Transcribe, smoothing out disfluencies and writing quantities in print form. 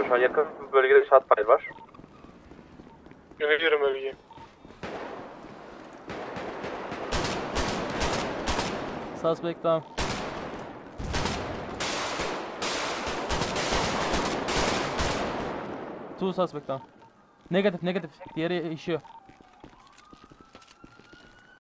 Şu an yakın bölgede shotfire var. Yöneliyorum bölgeye. Suspect down. Two suspect down. Negatif. Diğeri işiyor.